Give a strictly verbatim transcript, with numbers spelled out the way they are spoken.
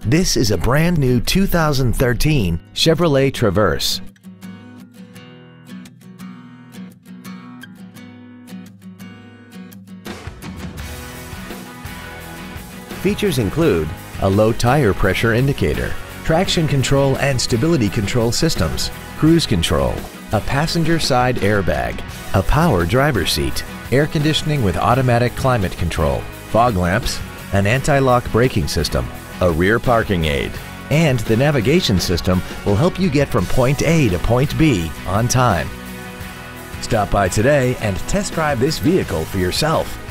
This is a brand new two thousand thirteen Chevrolet Traverse. Features include a low tire pressure indicator, traction control and stability control systems, cruise control, a passenger side airbag, a power driver's seat, air conditioning with automatic climate control, fog lamps, an anti-lock braking system, a rear parking aid, and the navigation system will help you get from point A to point B on time. Stop by today and test drive this vehicle for yourself.